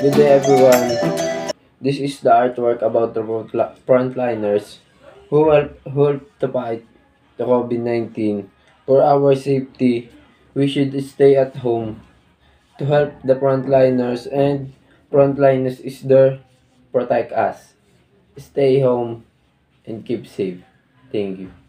Good day, everyone. This is the artwork about the frontliners who help to fight the COVID-19. For our safety, we should stay at home to help the frontliners, and frontliners is there protect us. Stay home and keep safe. Thank you.